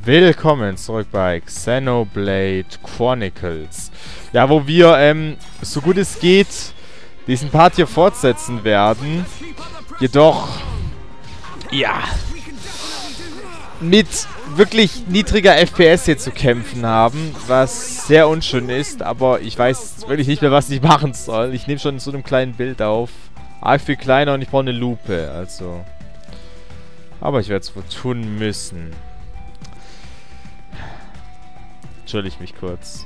Willkommen zurück bei Xenoblade Chronicles. Ja, wo wir, so gut es geht, diesen Part hier fortsetzen werden. Jedoch, ja, mit wirklich niedriger FPS hier zu kämpfen haben, was sehr unschön ist, aber ich weiß wirklich nicht mehr, was ich machen soll. Ich nehme schon in so einem kleinen Bild auf. Arg viel kleiner und ich brauche eine Lupe, also. Aber ich werde es wohl tun müssen. Entschuldige mich kurz.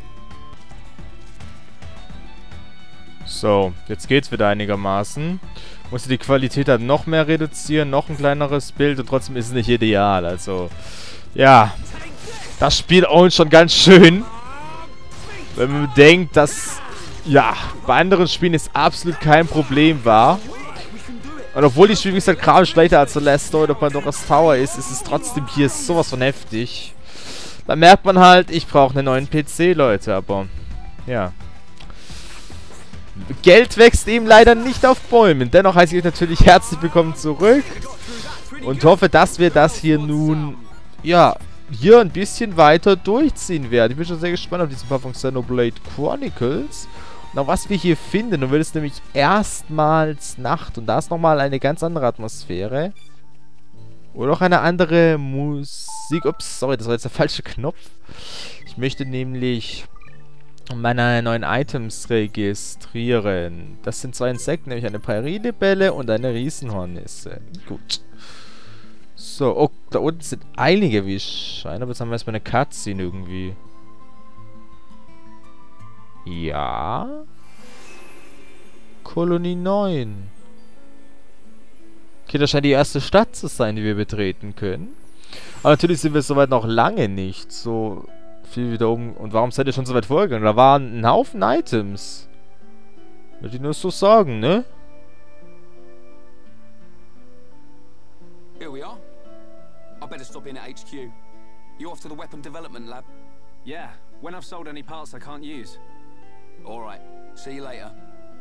So, jetzt geht's wieder einigermaßen. Musste die Qualität dann noch mehr reduzieren, noch ein kleineres Bild und trotzdem ist es nicht ideal. Also, ja, das Spiel ownt schon ganz schön. Wenn man bedenkt, dass, ja, bei anderen Spielen es absolut kein Problem war. Und obwohl die Spiel, wie gesagt, gerade schlechter als Celeste oder Pandora's Tower ist, ist es trotzdem hier sowas von heftig. Da merkt man halt, ich brauche einen neuen PC, Leute, aber, ja. Geld wächst eben leider nicht auf Bäumen. Dennoch heiße ich euch natürlich herzlich willkommen zurück. Und hoffe, dass wir das hier nun, ja, hier ein bisschen weiter durchziehen werden. Ich bin schon sehr gespannt auf diesen Part von Xenoblade Chronicles. Und auch was wir hier finden. Nun wird es nämlich erstmals Nacht. Und da ist nochmal eine ganz andere Atmosphäre. Oder auch eine andere Musik. Ups, sorry, das war jetzt der falsche Knopf. Ich möchte nämlich meine neuen Items registrieren. Das sind zwei Insekten, nämlich eine Prärielibelle und eine Riesenhornisse. Gut. So, oh, da unten sind einige, wie es scheint. Aber jetzt haben wir erstmal eine Cutscene irgendwie. Ja. Kolonie 9. Okay, das scheint die erste Stadt zu sein, die wir betreten können. Aber natürlich sind wir soweit noch lange nicht. So viel wieder um. Und warum seid ihr schon so weit vorgegangen? Da waren ein Haufen Items. Würde ich nur so sagen, ne? Here we are. I better stop in at HQ. You off to the weapon development lab? Yeah, when I've sold any parts I can't use. Alright, see you later.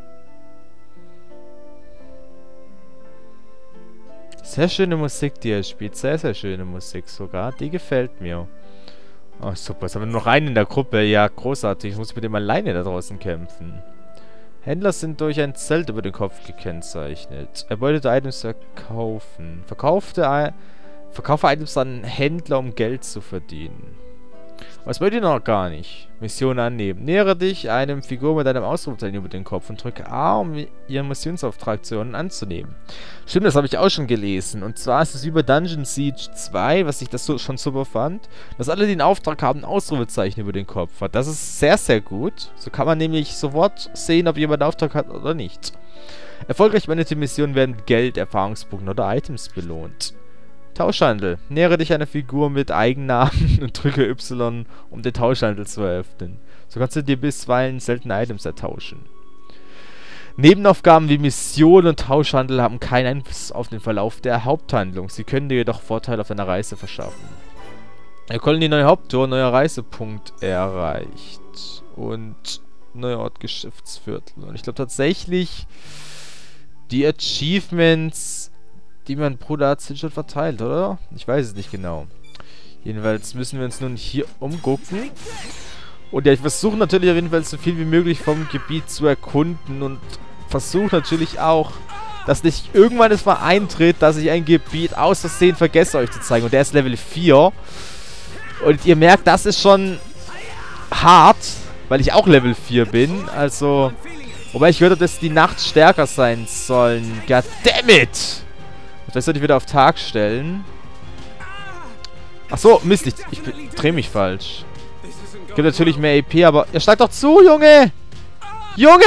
Sehr schöne Musik, die er spielt. Sehr, sehr schöne Musik sogar. Die gefällt mir. Oh, super. Jetzt haben wir nur noch einen in der Gruppe. Ja, großartig. Ich muss mit dem alleine da draußen kämpfen. Händler sind durch ein Zelt über den Kopf gekennzeichnet. Erbeutete Items verkaufen. Verkaufe Items an Händler, um Geld zu verdienen. Was wollt ihr noch gar nicht? Mission annehmen. Nähere dich einem Figur mit einem Ausrufezeichen über den Kopf und drücke A, um ihren Missionsauftrag anzunehmen. Stimmt, das habe ich auch schon gelesen. Und zwar ist es über Dungeon Siege 2, was ich das schon super fand, dass alle, die einen Auftrag haben, ein Ausrufezeichen über den Kopf hat. Das ist sehr, sehr gut. So kann man nämlich sofort sehen, ob jemand einen Auftrag hat oder nicht. Erfolgreich beendete Missionen werden mit Geld, Erfahrungspunkten oder Items belohnt. Tauschhandel. Nähere dich einer Figur mit Eigennamen und drücke Y, um den Tauschhandel zu eröffnen. So kannst du dir bisweilen seltene Items ertauschen. Nebenaufgaben wie Mission und Tauschhandel haben keinen Einfluss auf den Verlauf der Haupthandlung. Sie können dir jedoch Vorteile auf deiner Reise verschaffen. Kolonie neue Haupttor, neuer Reisepunkt erreicht. Und neuer Ort Geschäftsviertel. Und ich glaube tatsächlich, die Achievements, die mein Bruder hat, sind schon verteilt, oder? Ich weiß es nicht genau. Jedenfalls müssen wir uns nun hier umgucken. Und ja, ich versuche natürlich auf jeden Fall so viel wie möglich vom Gebiet zu erkunden. Und versuche natürlich auch, dass nicht irgendwann es mal eintritt, dass ich ein Gebiet aus Versehen vergesse euch zu zeigen. Und der ist Level 4. Und ihr merkt, das ist schon hart, weil ich auch Level 4 bin. Also, wobei ich gehört habe, dass die Nacht stärker sein sollen. Goddammit! Vielleicht sollte ich wieder auf Tag stellen. Achso, Mist, ich drehe mich falsch. Gibt natürlich mehr EP, aber... Ja, schlag doch zu, Junge! Junge!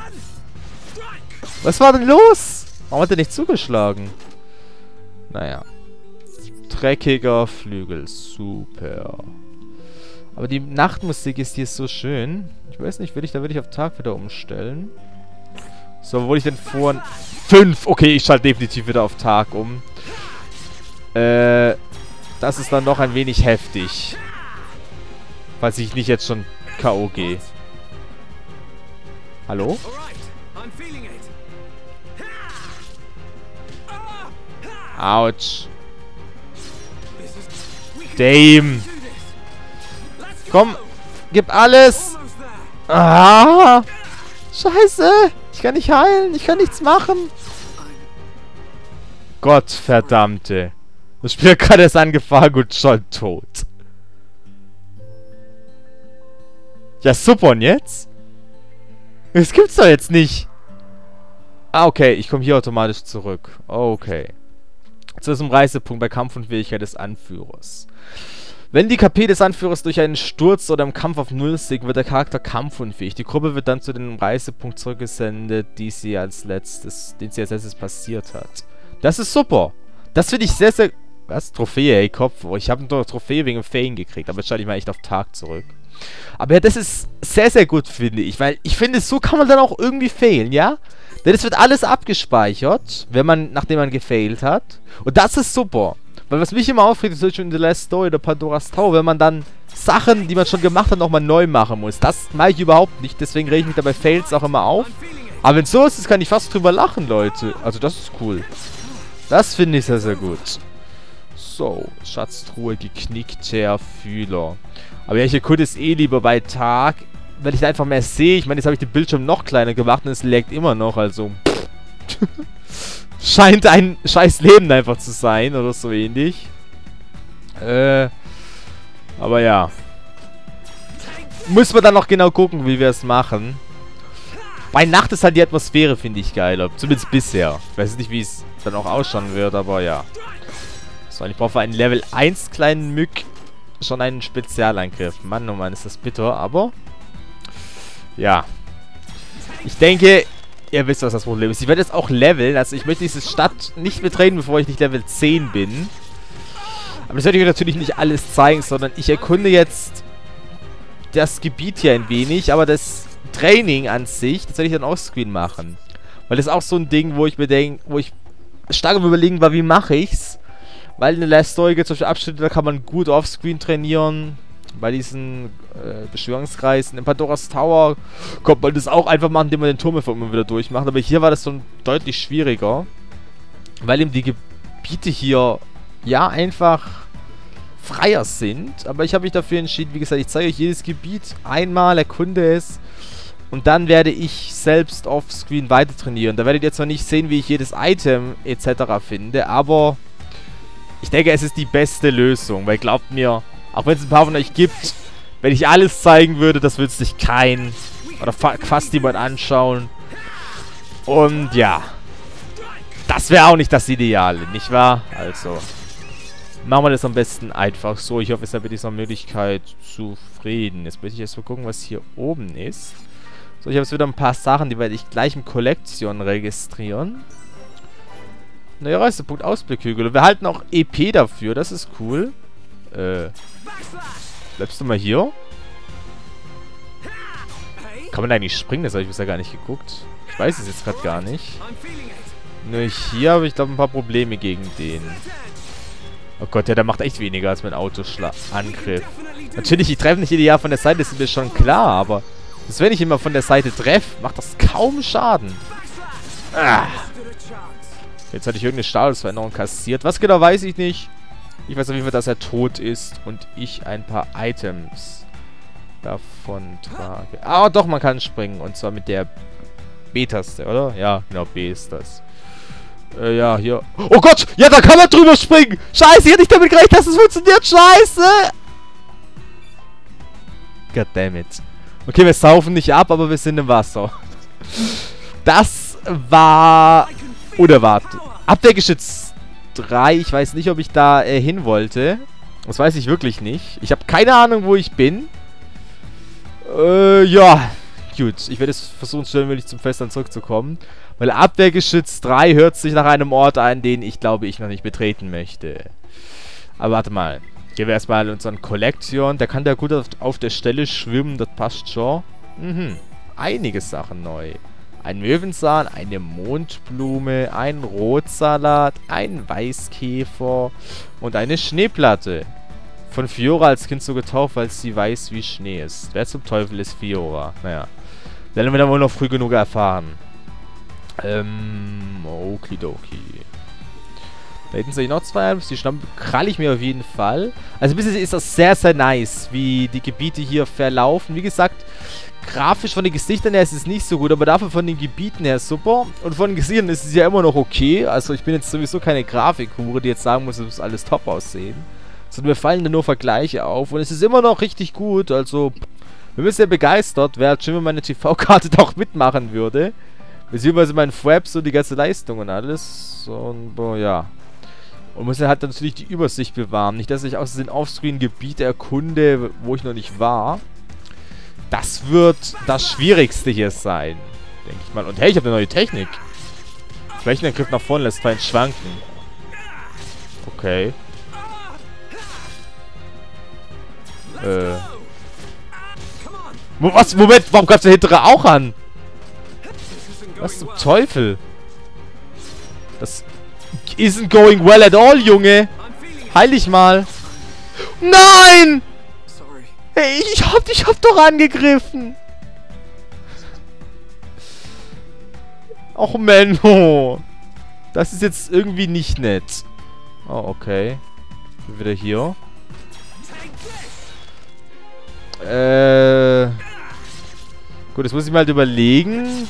Was war denn los? Warum hat er nicht zugeschlagen? Naja. Dreckiger Flügel. Super. Aber die Nachtmusik ist hier so schön. Ich weiß nicht, da würde ich auf Tag wieder umstellen. So, wo wollte ich denn vor... 5! Okay, ich schalte definitiv wieder auf Tag um. Das ist dann noch ein wenig heftig. Falls ich nicht jetzt schon K.O. gehe. Hallo? Autsch. Damn. Komm, gib alles. Ah, scheiße. Ich kann nicht heilen. Ich kann nichts machen. Gott verdammte. Das Spiel hat gerade erst angefangen und schon tot. Ja, super. Und jetzt? Das gibt's doch jetzt nicht. Ah, okay. Ich komme hier automatisch zurück. Okay. Zu diesem Reisepunkt bei Kampfunfähigkeit des Anführers. Wenn die KP des Anführers durch einen Sturz oder im Kampf auf Null sinkt, wird der Charakter kampfunfähig. Die Gruppe wird dann zu dem Reisepunkt zurückgesendet, den sie als letztes passiert hat. Das ist super. Das finde ich sehr, sehr... Was? Trophäe, ey, Kopf. Oh, ich habe eine Trophäe wegen Fame gekriegt, aber jetzt schalte ich mal echt auf Tag zurück. Aber ja, das ist sehr, sehr gut, finde ich. Weil ich finde, so kann man dann auch irgendwie failen, ja? Denn es wird alles abgespeichert, nachdem man gefailt hat. Und das ist super. Weil was mich immer aufregt, ist zum Beispiel in The Last Story oder Pandora's Tower, wenn man dann Sachen, die man schon gemacht hat, nochmal neu machen muss. Das mache ich überhaupt nicht, deswegen rege ich mich dabei Fails auch immer auf. Aber wenn es so ist, kann ich fast drüber lachen, Leute. Also das ist cool. Das finde ich sehr, sehr gut. So, Schatztruhe, geknickter Fühler. Aber ja, ich erkunde es eh lieber bei Tag, weil ich da einfach mehr sehe. Ich meine, jetzt habe ich den Bildschirm noch kleiner gemacht und es laggt immer noch, also... Scheint ein scheiß Leben einfach zu sein, oder so ähnlich. Aber ja. Muss man dann noch genau gucken, wie wir es machen. Bei Nacht ist halt die Atmosphäre, finde ich, geiler. Zumindest bisher. Ich weiß nicht, wie es dann auch ausschauen wird, aber ja. So, und ich brauche für einen Level 1 kleinen Mück schon einen Spezialangriff. Mann, oh Mann, ist das bitter, aber... Ja. Ich denke, ihr wisst, was das Problem ist. Ich werde jetzt auch leveln. Also ich möchte diese Stadt nicht betreten, bevor ich nicht Level 10 bin. Aber das werde ich euch natürlich nicht alles zeigen, sondern ich erkunde jetzt das Gebiet hier ein wenig. Aber das Training an sich, das werde ich dann offscreen machen. Weil das ist auch so ein Ding, wo ich mir denke, wo ich stark am Überlegen war, wie mache ich's? Weil in der Last Story gibt es zum Beispiel Abschnitte, da kann man gut offscreen trainieren. Bei diesen Beschwörungskreisen. In Pandora's Tower kommt man das auch einfach machen, indem man den Turm immer wieder durchmacht. Aber hier war das schon deutlich schwieriger. Weil eben die Gebiete hier ja einfach freier sind. Aber ich habe mich dafür entschieden, wie gesagt, ich zeige euch jedes Gebiet einmal, erkunde es. Und dann werde ich selbst offscreen weiter trainieren. Da werdet ihr jetzt noch nicht sehen, wie ich jedes Item etc. finde. Aber ich denke, es ist die beste Lösung. Weil glaubt mir, auch wenn es ein paar von euch gibt, wenn ich alles zeigen würde, das würde sich kein oder fast niemand anschauen. Und ja, das wäre auch nicht das Ideale, nicht wahr? Also, machen wir das am besten einfach so. Ich hoffe, es ist mit dieser Möglichkeit zufrieden. Jetzt möchte ich erst mal gucken, was hier oben ist. So, ich habe jetzt wieder ein paar Sachen, die werde ich gleich im Kollektion registrieren. Neuer Reisepunkt, Ausblickhügel. Wir halten auch EP dafür, das ist cool. Bleibst du mal hier? Kann man da eigentlich springen? Das habe ich bisher gar nicht geguckt. Ich weiß es jetzt gerade gar nicht. Nur hier habe ich, glaube ich, ein paar Probleme gegen den. Oh Gott, ja, der macht echt weniger als mein Autoangriff. Natürlich, ich treffe nicht ideal von der Seite, das ist mir schon klar, aber wenn ich immer von der Seite treffe, macht das kaum Schaden. Ah. Jetzt hatte ich irgendeine Statusveränderung kassiert. Was genau, weiß ich nicht. Ich weiß auf jeden Fall, dass er tot ist und ich ein paar Items davon trage. Ah, doch, man kann springen. Und zwar mit der B-Taste, oder? Ja, genau, B ist das. Ja, hier. Oh Gott! Ja, da kann man drüber springen! Scheiße, ich hätte nicht damit gerechnet, dass es funktioniert! Scheiße! Goddammit. Okay, wir saufen nicht ab, aber wir sind im Wasser. Das war unerwartet. Abwehrgeschütz 3. Ich weiß nicht, ob ich da hin wollte. Das weiß ich wirklich nicht. Ich habe keine Ahnung, wo ich bin. Ja. Gut. Ich werde es versuchen, schnell möglich zum Festland zurückzukommen. Weil Abwehrgeschütz 3 hört sich nach einem Ort an, den ich glaube, ich noch nicht betreten möchte. Aber warte mal. Gehen wir erstmal in unseren Kollektion. Der kann da gut auf der Stelle schwimmen. Das passt schon. Einige Sachen neu. Ein Möwenzahn, eine Mondblume, ein Rotsalat, ein Weißkäfer und eine Schneeplatte. Von Fiora als Kind so getauft, weil sie weiß wie Schnee ist. Wer zum Teufel ist Fiora? Naja. Werden wir dann wohl noch früh genug erfahren. Okidoki. Da hinten sehe ich noch 2 Items. Die Schnappen kralle ich mir auf jeden Fall. Also bisher ist das sehr, sehr nice, wie die Gebiete hier verlaufen. Wie gesagt, grafisch von den Gesichtern her ist es nicht so gut, aber dafür von den Gebieten her super. Und von den Gesichtern ist es ja immer noch okay. Also ich bin jetzt sowieso keine Grafikhure, die jetzt sagen muss, es muss alles top aussehen. Sondern mir fallen da nur Vergleiche auf. Und es ist immer noch richtig gut. Also, wir sind sehr begeistert. Wäre halt schön, wenn meine TV-Karte doch mitmachen würde. Beziehungsweise mein Fraps und die ganze Leistung und alles. Und, boah, ja. Und muss ja halt natürlich die Übersicht bewahren. Nicht, dass ich aus den Offscreen Gebiete erkunde, wo ich noch nicht war. Das wird das Schwierigste hier sein. Denke ich mal. Und hey, ich habe eine neue Technik. Flächenangriff nach vorne lässt Feind schwanken. Okay. Was? Moment, warum greift der hintere auch an? Was zum Teufel? Das isn't going well at all, Junge. Heil dich mal. Nein! Hey, ich hab doch angegriffen. Och, Menno. Das ist jetzt irgendwie nicht nett. Oh, okay. Bin wieder hier. Gut, jetzt muss ich mal halt überlegen.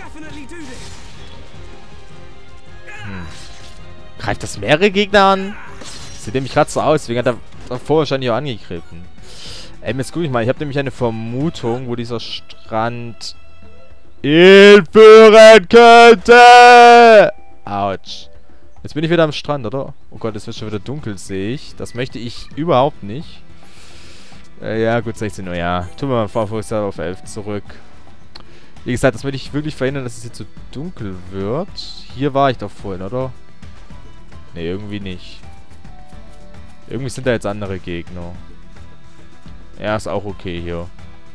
Greift das mehrere Gegner an? Sieht nämlich gerade so aus. Deswegen hat er davor wahrscheinlich auch angegriffen. Jetzt guck ich mal. Ich habe nämlich eine Vermutung, wo dieser Strand hinführen könnte. Autsch. Jetzt bin ich wieder am Strand, oder? Oh Gott, es wird schon wieder dunkel, sehe ich. Das möchte ich überhaupt nicht. Ja, gut, 16 Uhr, ja. Tun wir mal Fokus auf 11 zurück. Wie gesagt, das möchte ich wirklich verhindern, dass es jetzt so dunkel wird. Hier war ich doch vorhin, oder? Ne, irgendwie nicht. Irgendwie sind da jetzt andere Gegner. Ja, ist auch okay hier.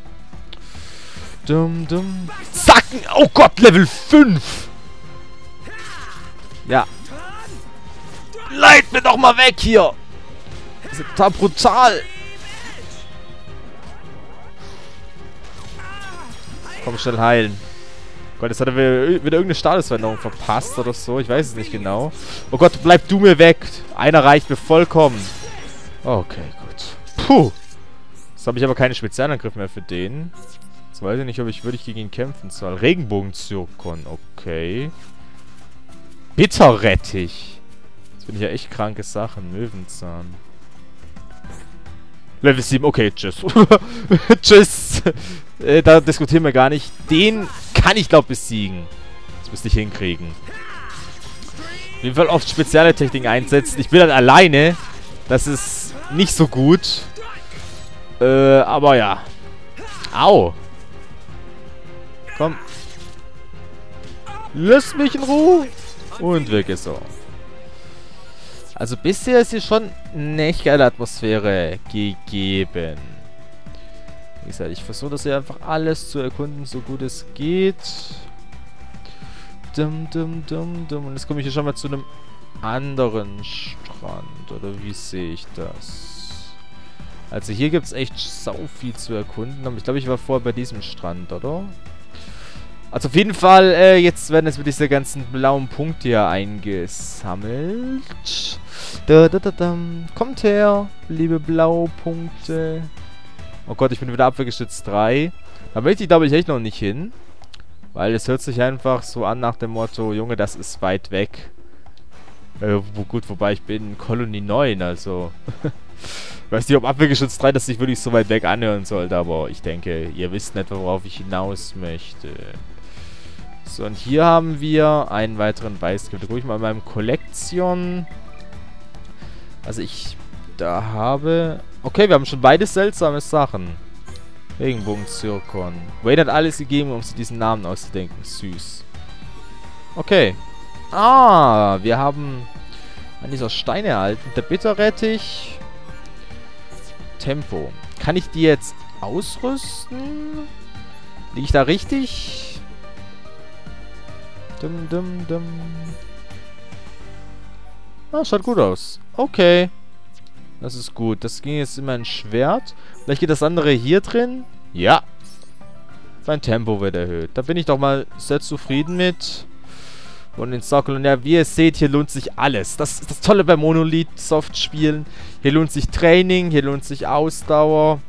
Zacken! Oh Gott, Level 5! Ja. Leit mir doch mal weg hier! Das ist total brutal! Komm, schnell heilen. Gott, jetzt hat er wieder irgendeine Statusveränderung verpasst oder so. Ich weiß es nicht genau. Oh Gott, bleib du mir weg. Einer reicht mir vollkommen. Okay, gut. Puh. Jetzt habe ich aber keinen Spezialangriff mehr für den. Jetzt weiß ich nicht, ob ich wirklich gegen ihn kämpfen soll. Regenbogenzirkon. Okay. Bitterrettich. Jetzt bin ich ja echt kranke Sachen. Möwenzahn. Level 7. Okay, tschüss. Tschüss. Da diskutieren wir gar nicht. Den kann ich, glaube ich, besiegen. Das müsste ich hinkriegen. Auf jeden Fall oft spezielle Techniken einsetzen. Ich bin dann alleine. Das ist nicht so gut. Aber ja. Au. Komm. Lass mich in Ruhe. Und weg ist er. Also bisher ist hier schon eine echt geile Atmosphäre gegeben. Wie gesagt, ich versuche das hier einfach alles zu erkunden, so gut es geht. Und jetzt komme ich hier schon mal zu einem anderen Strand. Oder wie sehe ich das? Also hier gibt es echt sau viel zu erkunden. Aber ich glaube, ich war vorher bei diesem Strand, oder? Also auf jeden Fall, jetzt werden jetzt mit diese ganzen blauen Punkte hier eingesammelt. Kommt her, liebe blaue Punkte. Oh Gott, ich bin wieder abwehrgeschützt 3. Da möchte ich, glaube ich, echt noch nicht hin. Weil es hört sich einfach so an nach dem Motto, Junge, das ist weit weg. Gut, wobei ich bin Kolonie 9, also... Ich weiß nicht, ob Abwehrgeschütz 3 das sich wirklich so weit weg anhören sollte, aber ich denke, ihr wisst nicht, worauf ich hinaus möchte. So, und hier haben wir einen weiteren Weißgift. Da gucke ich mal in meinem Kollektion. Also ich da habe... Okay, wir haben schon beide seltsame Sachen. Regenbogenzirkon. Wayne hat alles gegeben, um sich diesen Namen auszudenken. Süß. Okay. Ah, wir haben an dieser Stein erhalten. Der Bitterrettich. Tempo. Kann ich die jetzt ausrüsten? Liege ich da richtig? Ah, schaut gut aus. Okay. Das ist gut. Das ging jetzt in mein Schwert. Vielleicht geht das andere hier drin. Ja. Mein Tempo wird erhöht. Da bin ich doch mal sehr zufrieden mit. und den Sockel. Und ja, wie ihr seht, hier lohnt sich alles. Das ist das Tolle bei Monolith Soft Spielen. Hier lohnt sich Training, hier lohnt sich Ausdauer.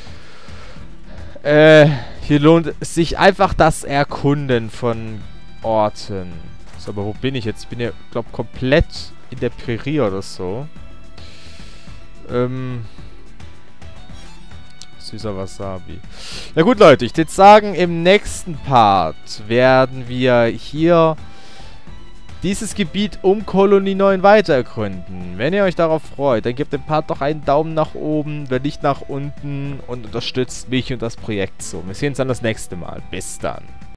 Hier lohnt sich einfach das Erkunden von Orten. So, aber wo bin ich jetzt? Ich bin ja, glaube ich, komplett in der Prärie oder so. Süßer Wasabi. Ja gut, Leute, ich würde sagen, im nächsten Part werden wir hier dieses Gebiet um Kolonie 9 weiter erkunden. Wenn ihr euch darauf freut, dann gebt dem Part doch einen Daumen nach oben, wenn nicht nach unten und unterstützt mich und das Projekt so. Wir sehen uns dann das nächste Mal. Bis dann.